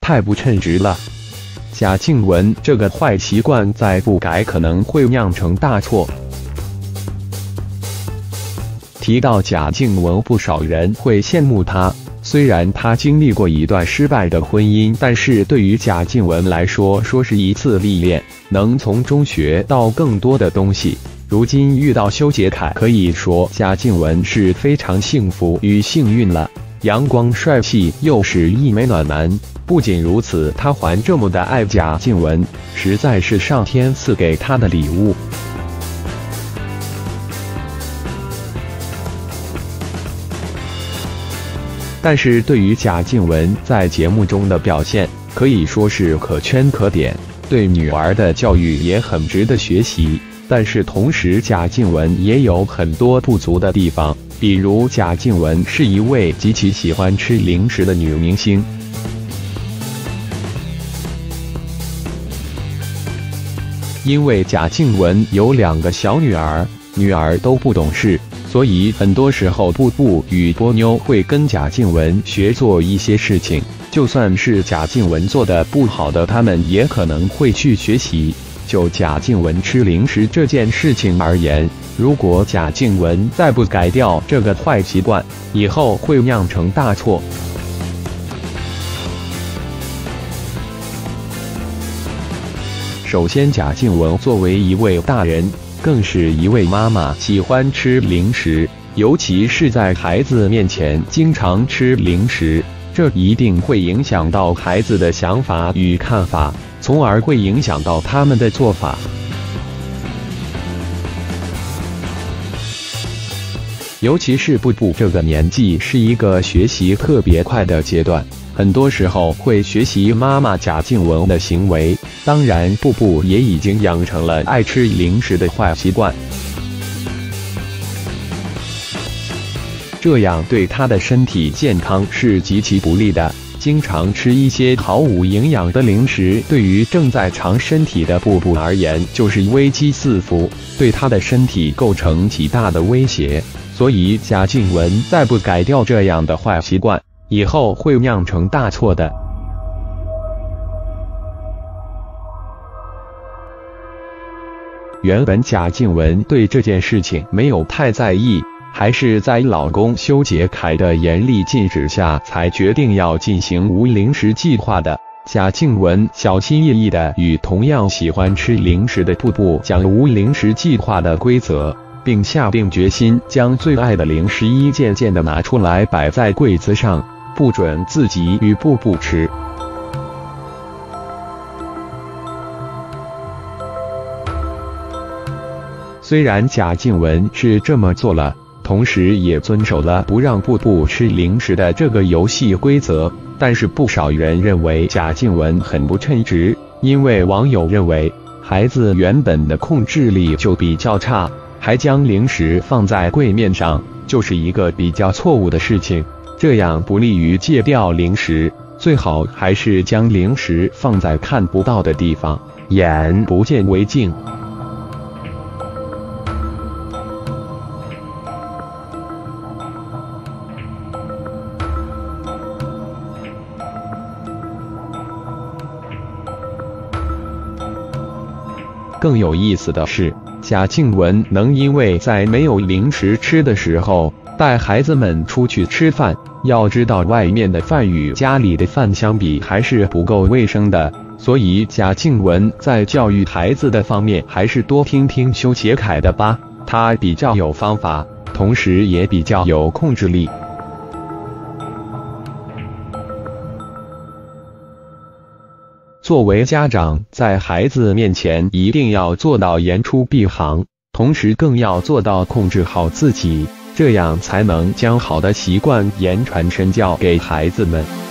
太不称职了。贾静雯这个坏习惯再不改，可能会酿成大错。提到贾静雯，不少人会羡慕她。虽然她经历过一段失败的婚姻，但是对于贾静雯来说，说是一次历练，能从中学到更多的东西。如今遇到修杰楷，可以说贾静雯是非常幸福与幸运了。阳光帅气，又是一枚暖男。不仅如此，他还这么的爱贾静雯，实在是上天赐给他的礼物。但是对于贾静雯在节目中的表现，可以说是可圈可点，对女儿的教育也很值得学习。但是同时，贾静雯也有很多不足的地方，比如贾静雯是一位极其喜欢吃零食的女明星。因为贾静雯有2个小女儿，女儿都不懂事，所以很多时候布布与波妞会跟贾静雯学做一些事情，就算是贾静雯做的不好的，他们也可能会去学习。就贾静雯吃零食这件事情而言，如果贾静雯再不改掉这个坏习惯，以后会酿成大错。首先，贾静雯作为一位大人，更是一位妈妈，喜欢吃零食，尤其是在孩子面前经常吃零食，这一定会影响到孩子的想法与看法，从而会影响到他们的做法。尤其是布布这个年纪，是一个学习特别快的阶段，很多时候会学习妈妈贾静雯的行为。当然，布布也已经养成了爱吃零食的坏习惯，这样对他的身体健康是极其不利的。经常吃一些毫无营养的零食，对于正在长身体的布布而言就是危机四伏，对他的身体构成极大的威胁。所以贾静雯再不改掉这样的坏习惯，以后会酿成大错的。原本贾静雯对这件事情没有太在意，还是在老公修杰楷的严厉禁止下，才决定要进行无零食计划的。贾静雯小心翼翼地与同样喜欢吃零食的布布讲无零食计划的规则，并下定决心将最爱的零食一件件地拿出来摆在柜子上，不准自己与布布吃。虽然贾静雯是这么做了，同时也遵守了不让布布吃零食的这个游戏规则，但是不少人认为贾静雯很不称职，因为网友认为孩子原本的控制力就比较差，还将零食放在柜面上，就是一个比较错误的事情，这样不利于戒掉零食，最好还是将零食放在看不到的地方，眼不见为净。更有意思的是，贾静雯能因为在没有零食吃的时候带孩子们出去吃饭，要知道外面的饭与家里的饭相比还是不够卫生的，所以贾静雯在教育孩子的方面还是多听听修杰楷的吧，他比较有方法，同时也比较有控制力。作为家长，在孩子面前一定要做到言出必行，同时更要做到控制好自己，这样才能将好的习惯言传身教给孩子们。